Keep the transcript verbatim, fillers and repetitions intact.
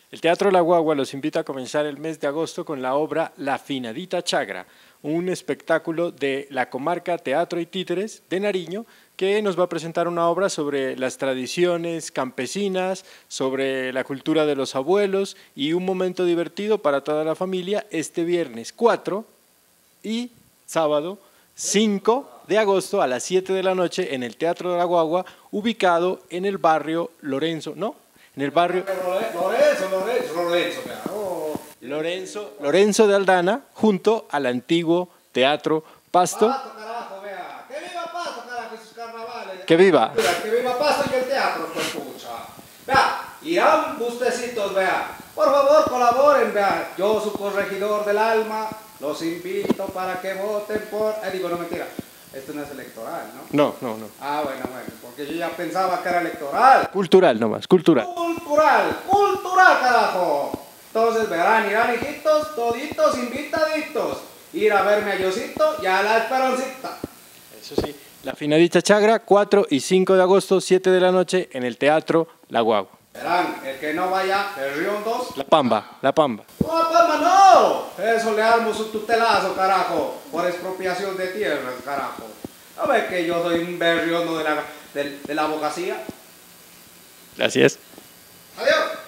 El Teatro La Guagua los invita a comenzar el mes de agosto con la obra La Finadita Chagra, un espectáculo de la comarca Teatro y Títeres de Nariño que nos va a presentar una obra sobre las tradiciones campesinas, sobre la cultura de los abuelos y un momento divertido para toda la familia este viernes cuatro y sábado cinco de agosto a las siete de la noche en el Teatro de la Guagua, ubicado en el barrio Lorenzo, ¿no? En el barrio Lorenzo, Lorenzo, Lorenzo, oh. Lorenzo, Lorenzo de Aldana, junto al antiguo Teatro Pasto. Pasto, carajo, vea. Que viva Pasto, carajo, y sus carnavales. Que viva. Que viva Pasto y el teatro, pues pucha. Vea, irán bustecitos, vea. Por favor, colaboren, vea. Yo, su corregidor del alma, los invito para que voten por... Eh, digo, no, mentira. Esto no es electoral, ¿no? No, no, no. Ah, bueno, bueno, porque yo ya pensaba que era electoral. Cultural nomás, cultural. Cultural, cultural, carajo. Entonces verán, irán hijitos, toditos, invitaditos. Ir a verme a Yosito y a la Esperoncita. Eso sí. La Finadita Chagra, cuatro y cinco de agosto, siete de la noche, en el Teatro La Guagua. Verán, el que no vaya, el Río dos. La Pamba, La Pamba. No, Pamba, no. Eso le armo su tutelazo, carajo, por expropiación de tierras, carajo. A ver que yo soy un berriondo de la, de, de la abogacía. Gracias. Adiós.